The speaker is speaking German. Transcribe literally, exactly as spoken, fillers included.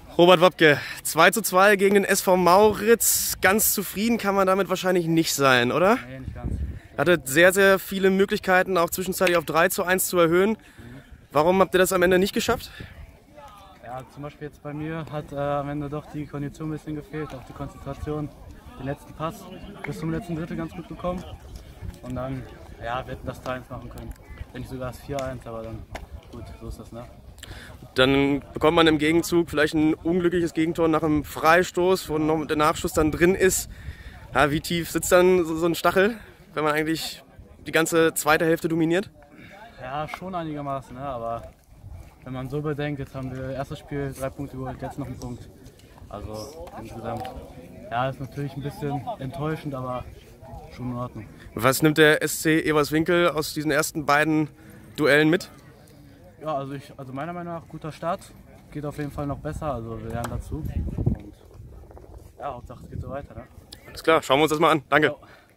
Robert Wopke, zwei zu zwei gegen den S V Mauritz. Ganz zufrieden kann man damit wahrscheinlich nicht sein, oder? Nee, nicht ganz. Hattet sehr, sehr viele Möglichkeiten, auch zwischenzeitlich auf drei zu eins zu erhöhen. Warum habt ihr das am Ende nicht geschafft? Ja, zum Beispiel jetzt bei mir hat äh, am Ende doch die Kondition ein bisschen gefehlt, auch die Konzentration, den letzten Pass bis zum letzten Drittel ganz gut bekommen. Und dann, ja, wir hätten das drei eins machen können. Wenn nicht sogar das vier eins, aber dann gut, so ist das, ne? Dann bekommt man im Gegenzug vielleicht ein unglückliches Gegentor nach einem Freistoß, wo noch der Nachschuss dann drin ist. Ja, wie tief sitzt dann so ein Stachel, wenn man eigentlich die ganze zweite Hälfte dominiert? Ja, schon einigermaßen, ne? Aber wenn man so bedenkt, jetzt haben wir erstes Spiel drei Punkte geholt, jetzt noch einen Punkt. Also insgesamt, ja, ist natürlich ein bisschen enttäuschend, aber schon in Ordnung. Was nimmt der S C Eberswinkel aus diesen ersten beiden Duellen mit? Ja, also, ich, also meiner Meinung nach guter Start, geht auf jeden Fall noch besser, also wir lernen dazu. Und ja, Hauptsache es geht so weiter. Ne? Alles klar, schauen wir uns das mal an. Danke. Ja.